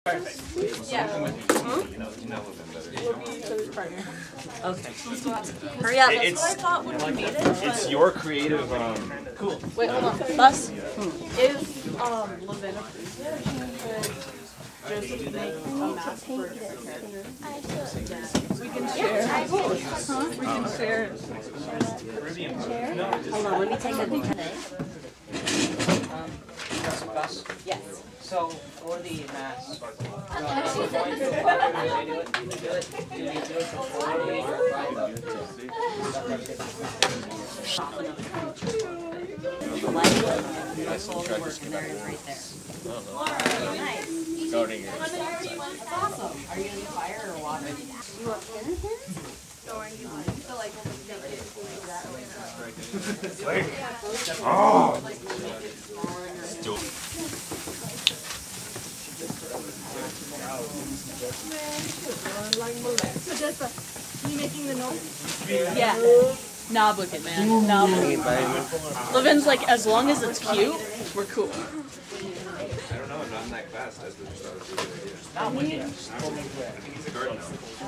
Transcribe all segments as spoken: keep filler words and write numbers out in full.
Yeah. Hmm? Okay. Hurry up. It's, That's what I thought would be needed. it's your creative, um... Cool. Wait, hold on. Bus. Hmm. If, um, Levin appreciated, she could just make a mask for her character. We can share. Huh? We can share. Hold on, let me take a look at it. Um, Gus? Yes. So, for the mask, uh, we're going to uh, do it, do it, do you do it before we or right That's all the work, and there it is right there. Nice. Starting it. That's awesome. Are you going to do fire or water? You want pins? Or you want to like Oh! Are you making the notes? Yeah. Nah, book it, man. Nah, book it. Levin's like, as long as it's cute, we're cool. I don't know, not that fast. That's what I was doing. Not with you. I think he's a garden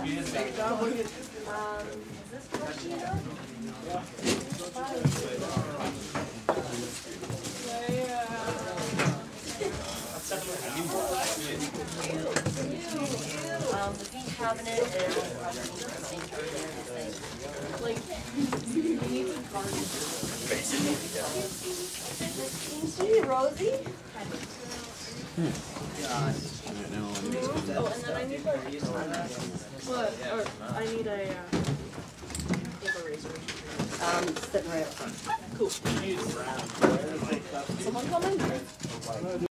Um, the feet cabinet is probably the same color and everything. Like, you need to garden. Can you see Rosie? Oh, and then I need like, what? Or I need a, uh, eraser. Um, sitting right up front. Cool. Someone coming?